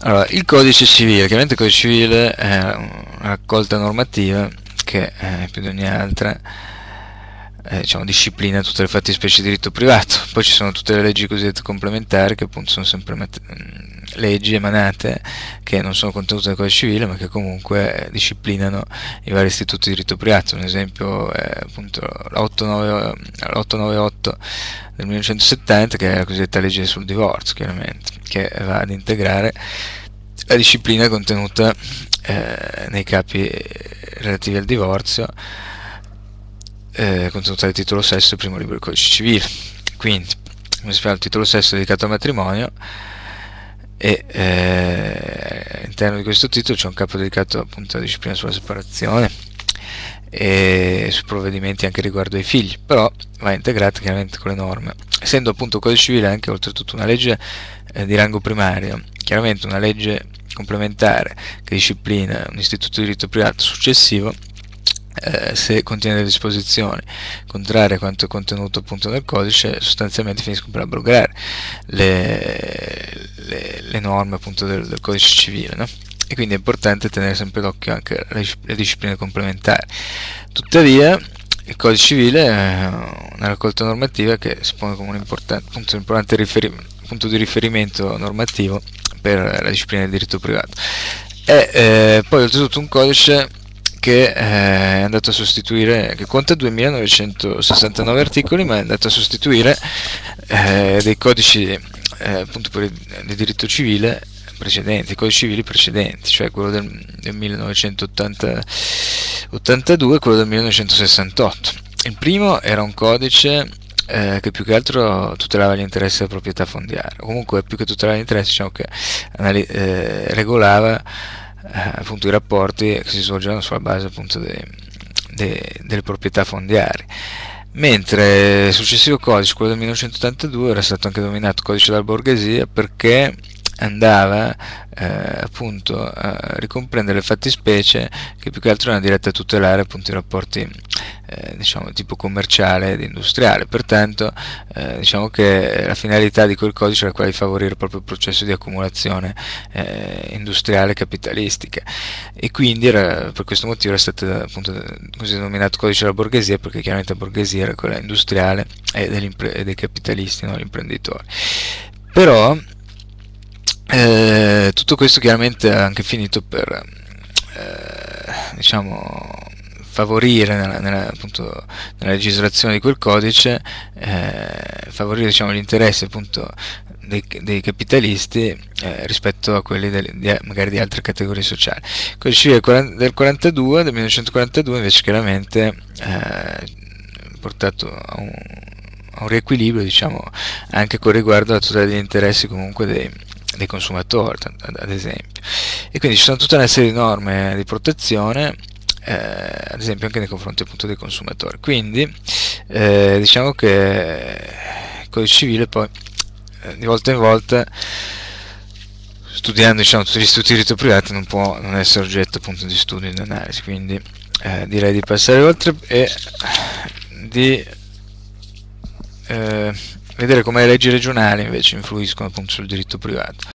Allora, il codice civile, chiaramente il codice civile è una raccolta normativa che più di ogni altra diciamo, disciplina tutte le fattispecie di diritto privato. Poi ci sono tutte le leggi cosiddette complementari, che appunto sono sempre leggi emanate che non sono contenute nel codice civile, ma che comunque disciplinano i vari istituti di diritto privato. Un esempio è appunto l'898 del 1970, che è la cosiddetta legge sul divorzio, chiaramente, che va ad integrare la disciplina contenuta nei capi relativi al divorzio, contenuta nel titolo VI del primo libro del codice civile. Quindi, come sappiamo, il titolo VI è dedicato al matrimonio, e all'interno di questo titolo c'è un capo dedicato appunto alla disciplina sulla separazione e sui provvedimenti anche riguardo ai figli, però va integrata chiaramente con le norme, essendo appunto il codice civile anche oltretutto una legge di rango primario. Chiaramente una legge complementare che disciplina un istituto di diritto privato successivo, se contiene delle disposizioni contrarie a quanto è contenuto appunto nel codice, sostanzialmente finiscono per abrogare le norme appunto del codice civile, no? E quindi è importante tenere sempre d'occhio anche le discipline complementari. Tuttavia il codice civile è una raccolta normativa che si pone come un importante punto di riferimento normativo per la disciplina del diritto privato. È poi oltretutto un codice che è andato a sostituire, che conta 2969 articoli, ma è andato a sostituire dei codici appunto di diritto civile precedenti, codici civili precedenti, cioè quello del 1982 e quello del 1968. Il primo era un codice che più che altro tutelava gli interessi della proprietà fondiaria, comunque più che tutelare gli interessi, diciamo che regolava appunto i rapporti che si svolgevano sulla base appunto delle proprietà fondiarie, mentre il successivo codice, quello del 1982, era stato anche denominato codice della borghesia perché andava appunto a ricomprendere le fattispecie che più che altro erano dirette a tutelare appunto i rapporti diciamo tipo commerciale ed industriale. Pertanto diciamo che la finalità di quel codice era quella di favorire proprio il processo di accumulazione industriale capitalistica, e quindi per questo motivo era stato appunto così denominato codice della borghesia, perché chiaramente la borghesia era quella industriale e dei capitalisti, non gli imprenditori. Però tutto questo chiaramente ha anche finito per diciamo favorire appunto, nella legislazione di quel codice, favorire diciamo, gli interessi appunto dei capitalisti rispetto a quelli magari di altre categorie sociali. Il codice civile del 1942 invece chiaramente portato a un riequilibrio, diciamo, anche con riguardo alla tutela degli interessi comunque dei consumatori, ad esempio. E quindi ci sono tutta una serie di norme di protezione, ad esempio anche nei confronti appunto dei consumatori. Quindi diciamo che il codice civile poi di volta in volta, studiando diciamo tutti gli istituti di diritto privato, non può non essere oggetto appunto di studio e di analisi. Quindi direi di passare oltre e di vedere come le leggi regionali invece influiscono appunto sul diritto privato.